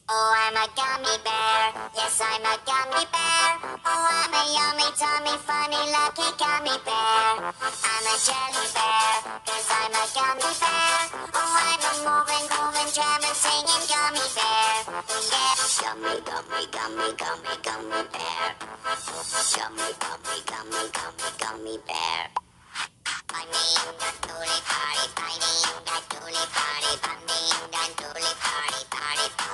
Oh, I'm a gummy bear. Yes, I'm a gummy bear. Oh, I'm a yummy, tummy, funny, lucky gummy bear. I'm a jelly bear, 'cause I'm a gummy bear. Oh, I'm a moving, grooving, jamming, singing gummy bear. Yeah. Gummy, gummy, gummy, gummy, gummy bear. Gummy, gummy, gummy, gummy, gummy bear. Bunny, that dooley party, bunny, that dooley party, bunny, that dooley party, party pop.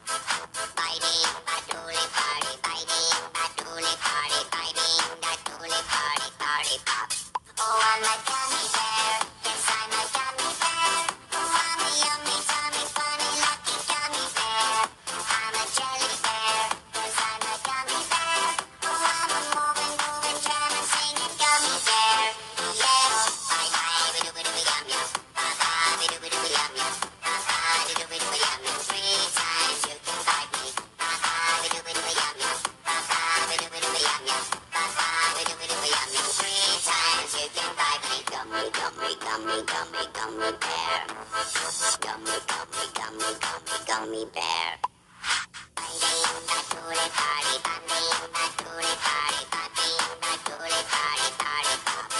Biting, that dooley party, biting, that dooley party, biting, that dooley party, party pop. Oh, I'm a gummy bear. Yes, I'm a gummy bear. Oh, I'm a yummy, tummy, funny, lucky gummy bear. I'm a jelly bear, 'cause I'm a gummy bear. Oh, I'm a moving, grooving, jamming, singing gummy bear. Yeah. Bye bye, bidoo yum yum. Bye bye, bidoo yum yum. Bye bye, bidoo yum yum. 3 times you can bite me. Bye bye, bidoo yum yum. Bye bye, bidoo yum yum. Bye bye, bidoo yum yum. 3 times you can bite me. Gummy, gummy, gummy, gummy, gummy bear. Gummy, gummy, gummy, gummy, gummy bear. Biting, that dooley party, bunting, that dooley party, bunting, that dooley party, party pop.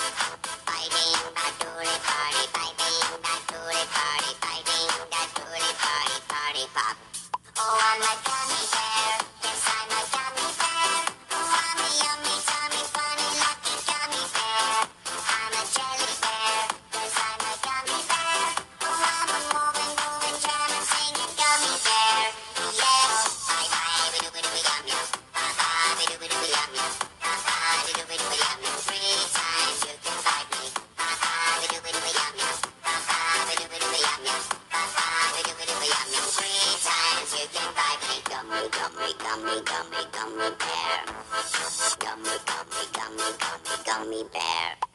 Biting, that dooley party, biting, that dooley party, biting, that dooley party, party pop. Oh, I'm a gummy bear. Yes, I'm a gummy bear. Oh, I'm a yummy, tummy, funny, lucky gummy bear. I'm a jelly bear, 'cause I'm a gummy bear. Oh, I'm a moving, grooving, jamming, singing gummy bear. Yeah. Bye bye, bidoo yum yum. Bye bye, bidoo yum yum. Bye bye, bidoo yum yum. 3 times you can bite me. Bye bye, bidoo yum yum. Bye bye, bidoo yum yum. Bye bye, bidoo yum yum. 3 times you can bite me. Gummy, gummy, gummy, gummy, gummy bear. Gummy, gummy, gummy, gummy, gummy bear.